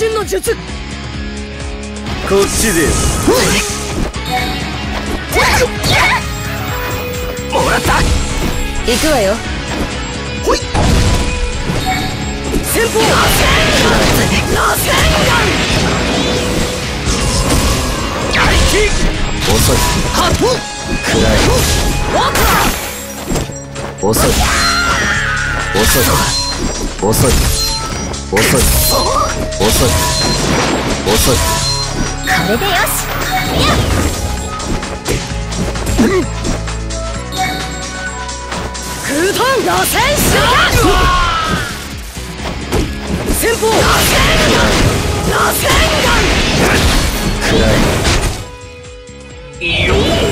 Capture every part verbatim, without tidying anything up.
身の術。 こっちでもらった。行くわよ。ほい。先方。螺旋丸。外気。 遅い。 はっ。 暗い。遅い。遅い。遅い。遅い。遅い。遅い。 これでよし。空遁螺旋手段。先方。螺旋丸。螺旋丸。 暗い。 よー。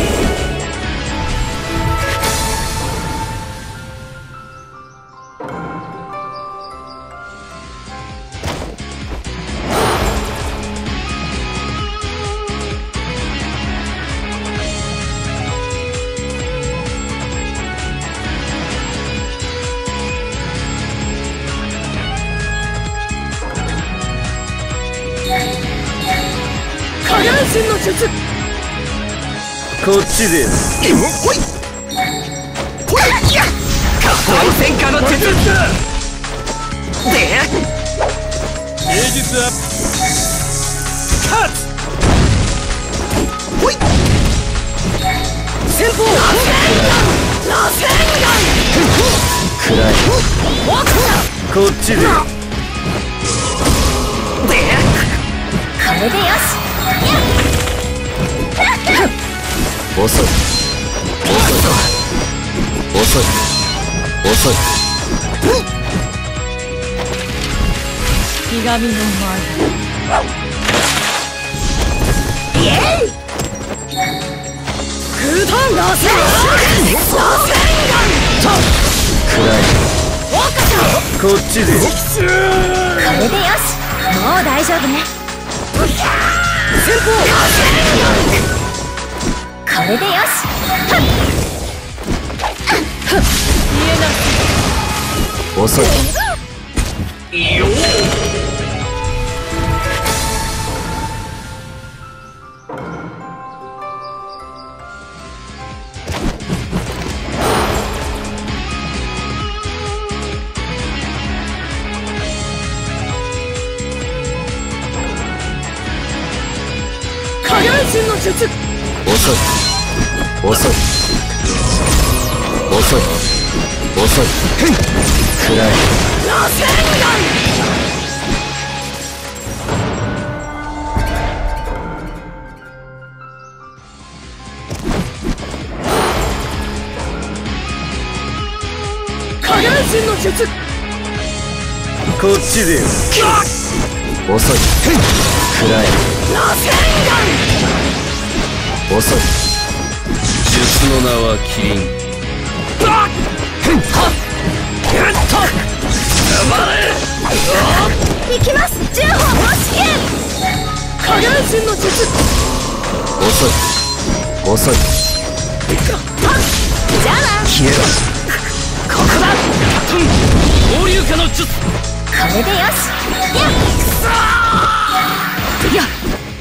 下半身の術。 こっちでほいほいやっ回戦下の術で芸術アップカッツほい先方螺旋丸螺旋暗い。 丸こっちででこれでよし。 遅い。遅い。遅い。遅い。 ひがみの前。イエイ。空遁螺旋螺旋丸。 暗い。こっちでこれでよし。もう大丈夫ね。先方。これでよし。見えない。 遅い。 よー。下半身の術。 遅い。遅い。遅い。遅い。暗い。 螺旋丸。下半身の術。 こっちで遅い。暗い。 螺旋丸。 遅い。術の名はキリン。 はっやった行きます。じゅうほんも試験。下半身の術。 遅い。遅い。 じゃあな。 消えろ。 ここだ。放流化の術。これでよし。いや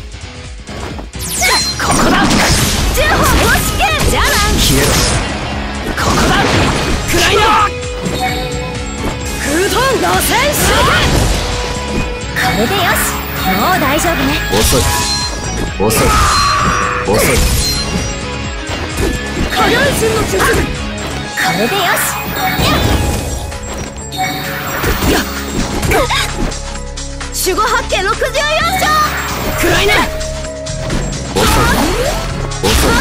ここだ。じゅうほんも試験。じゃあな。 消えろ。 ここだ。くらいな。空遁螺旋手段。これでよし。もう大丈夫ね。 遅い。遅い。遅い。 下半身の術。これでよし。守護八景ろくじゅうよん章。くらいな。 遅い。遅い。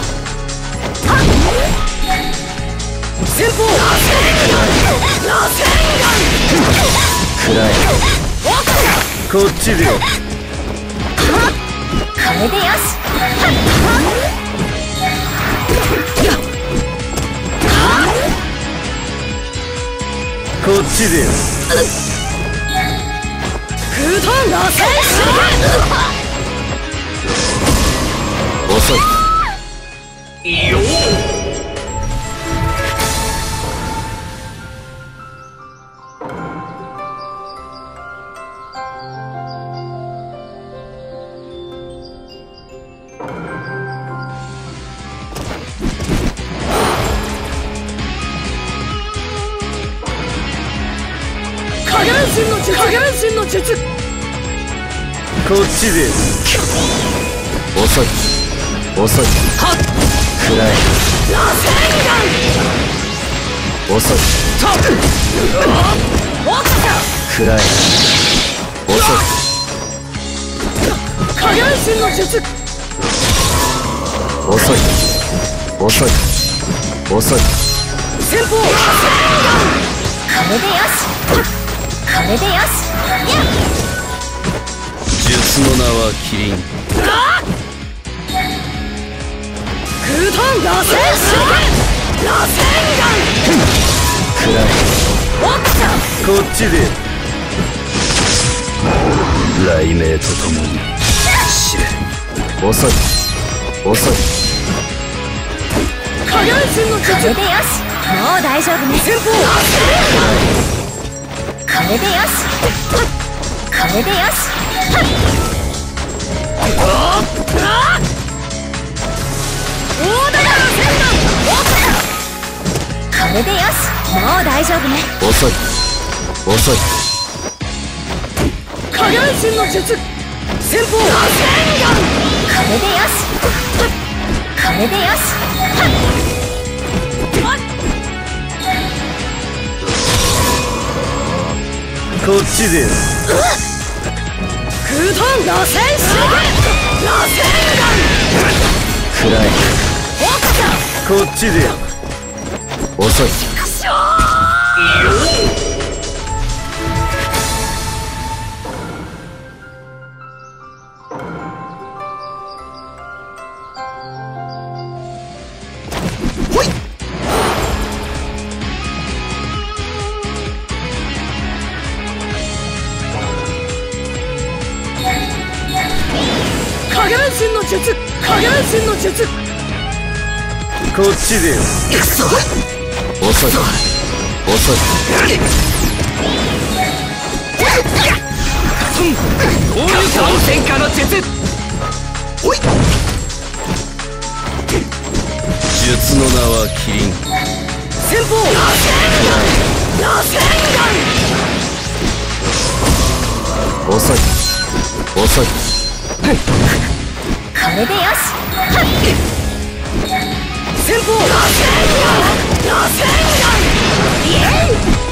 先方。螺旋暗い。こっちで丸。これでよし。 こっちで空遁螺旋手段。 遅い。 よー。 身の術影分身の術。 こっちで遅い遅いはっ暗い螺旋遅い岩オカ暗い遅い影分身の術。 遅い遅い遅い先方螺旋岩。これでよしこれでよしやっ術の名はキリン空遁螺旋手螺旋岩。 暗いオカこっちで雷鳴とともに死ね遅い遅い影分身の術。これでよしもう大丈夫ね。先方これでよしこれでよし大玉の旋盤これでよしもう大丈夫ね。 遅い遅い影分身の術。先方螺旋岩。これでよしこれでよしこっちで空遁螺旋手螺旋岩。 暗いオカこっちで遅いくしょ影分身の術。影分身の術。 こっちでくそ遅い遅い大湯感戦火の術。おい術の名はキリン先方螺旋岩。螺旋岩。 遅い遅いこれでよし先方螺旋岩。螺旋岩。イエイ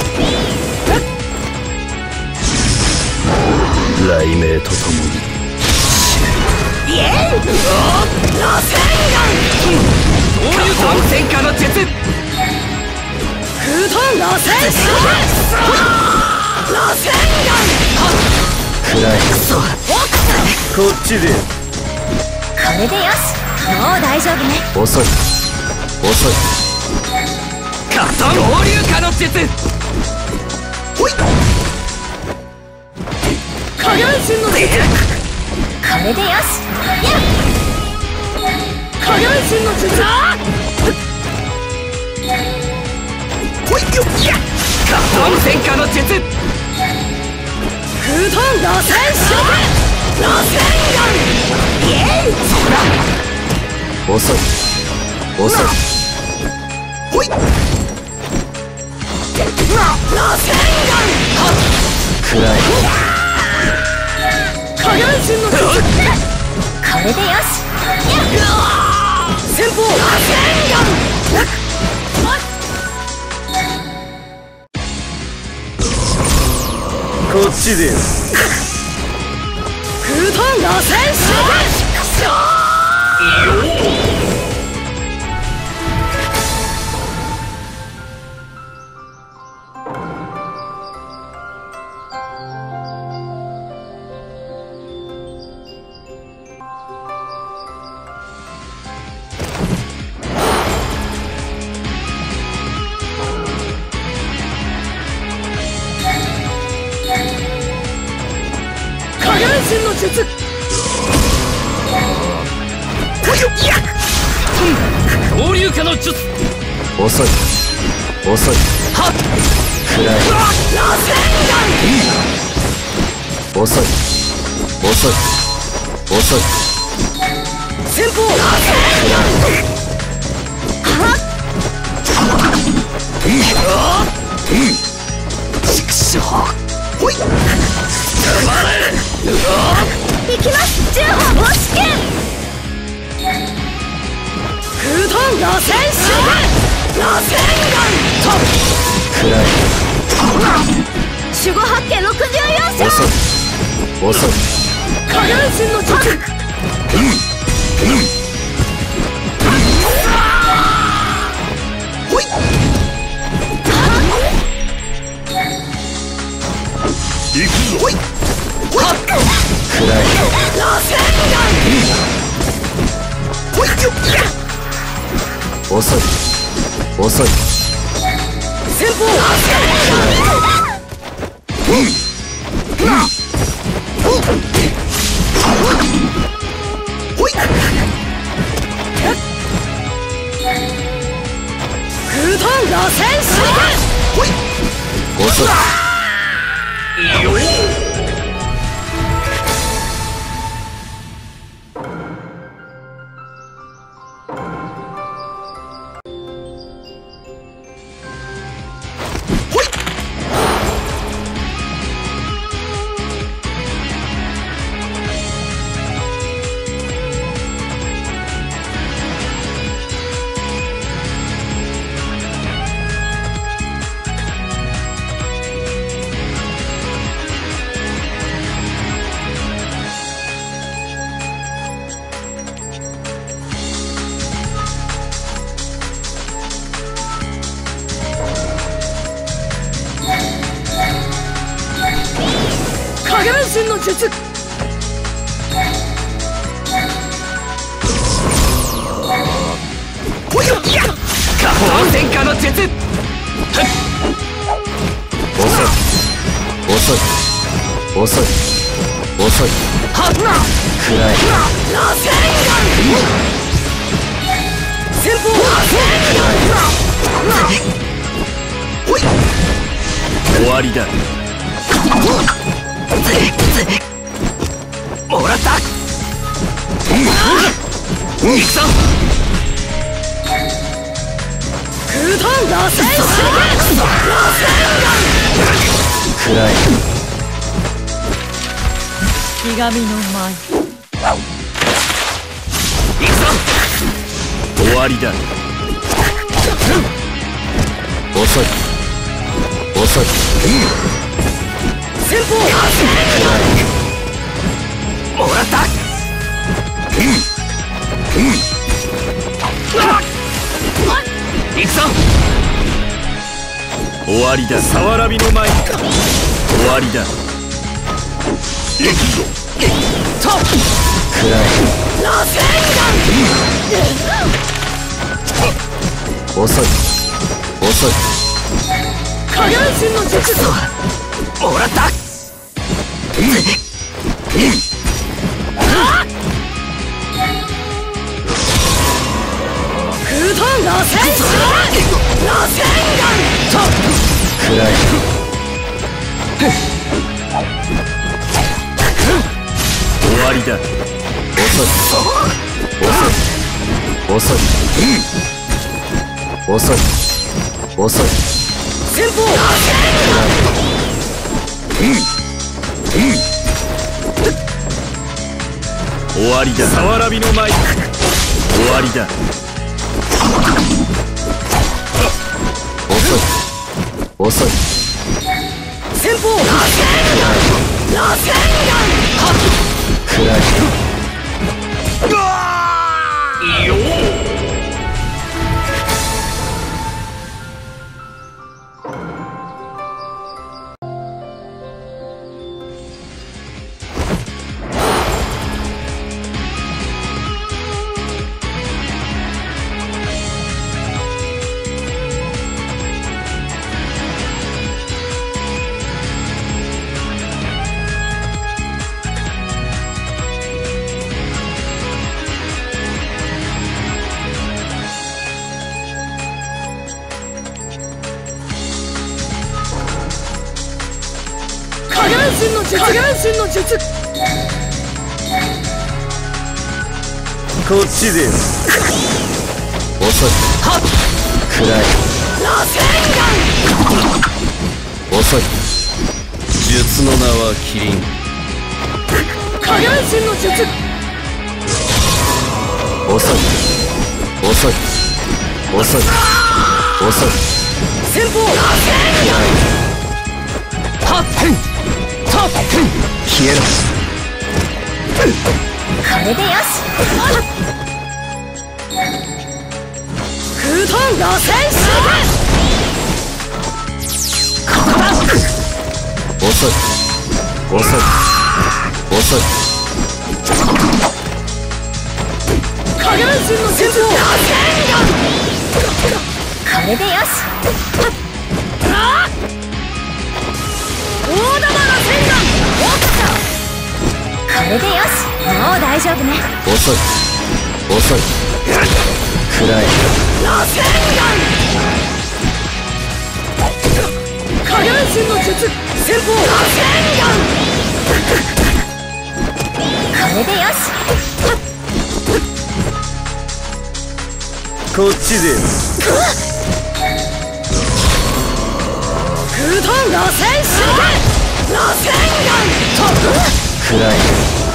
雷鳴とともにイエイ螺旋岩。大湯感戦火の術。空遁螺旋手螺旋岩。 暗いこっちでこれでよしもう大丈夫ね。 遅い遅い火遁合流化の術。ほい影分身の術。これでよしやっ影分身の術。ほいよっやっ火遁戦火の術。空遁螺旋手螺旋岩。イエイそこだ遅い遅いほい螺旋岩。 暗い影分身の術。これでよし先方螺旋岩。 こっちで空遁螺旋手影分身の術。合流化の術。 遅い遅いはっ暗い螺旋岩。 遅い遅い遅い先方螺旋岩。はっ畜生ほい。止まれ。 行きます。じゅうほん押し剣。 空遁螺旋手螺旋丸と暗い。 守護八剣ろくじゅうよん章。 遅い遅い。 下半身の術。 うんうん。 ほい。 行くぞ。 ほい。ほい。 暗い。 螺旋丸。ほい。 遅い遅い。 先方。 うんうん。 ほい。空遁螺旋手ほい。 遅い。 よい。下半身の術。ほいよ。下方戦火の術。 遅い遅い遅い遅い。 はっな。 暗い。 螺旋丸。先方。ほい。 終わりだ。 もらった。行くぞ。空遁螺旋手螺旋暗い。 ひがみの舞。 行くぞ。 終わりだ。遅い遅い。 先方。もらった。行くぞ。 終わりだ。さわらびの前。終わりだ。行くぞ。 と暗い。 螺旋遅い遅い。 下半身の術。もらった。空遁螺旋手螺旋丸と暗い。終わりだ。遅い遅い遅い遅い遅い。 先方。 終わりだ。さわらびの舞。終わりだ。遅い遅い。 先方。螺旋丸。 暗い。 よー。下半身の術。下半身の術。 こっちです。遅い。 はっ。 暗い。 螺旋遅い。 丸。 術の名はキリン。 下半身の術。 遅い遅い遅い遅い。 先方はっふんはっふん消えろ。 これでよし。 空遁螺旋手遅い遅い遅い。 下半身の術をこれでよし。 大玉螺旋丸。 これでよし。もう大丈夫ね。 遅い遅い。暗い。 螺旋丸。下半身の術。先方螺旋これでよし。 こっちです空遁螺旋手螺旋丸。 暗い。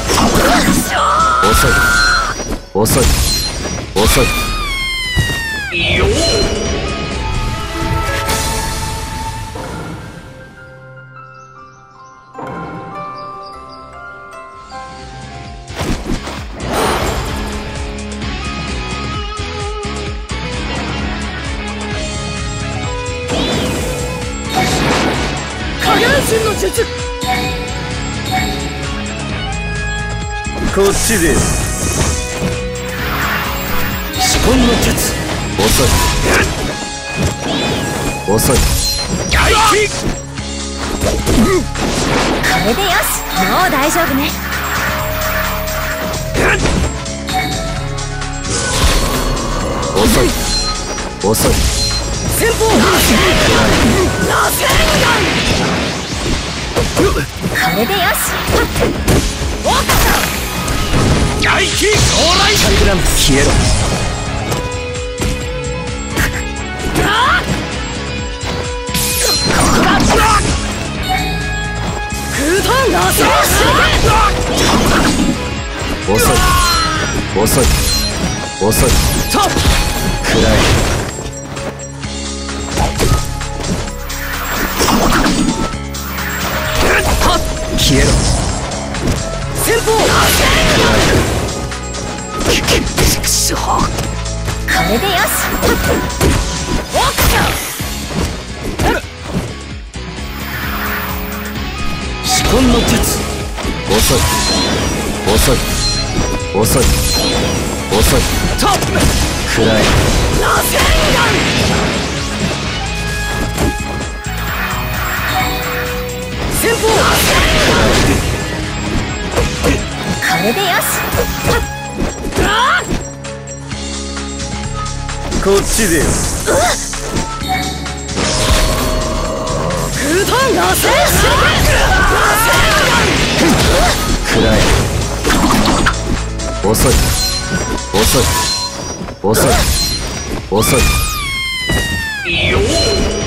遅い遅い遅い。 下半身の術。 こっちです。 四魂の術。 遅い遅い。 これでよし。もう大丈夫ね。 遅い遅い。 先方螺旋丸。 これでよし。 外気往来。 チャクラム消えろ。 空遁螺旋手。 遅い遅い遅い。暗い。消えろ。 先方螺旋丸。 これでよし。 四魂の術。 遅い遅い遅い遅い。暗い。 螺旋丸。先方螺旋これでよし。 こっちです。 空遁螺旋手。 暗い。遅い遅い遅い遅い。